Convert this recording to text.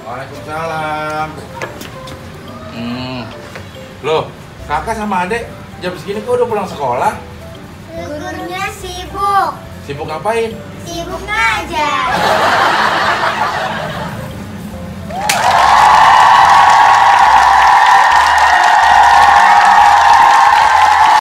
Waalaikumsalam. Loh, kakak sama adek jam segini kok udah pulang sekolah? Gurunya sibuk. Sibuk ngapain? Sibuk ngajar.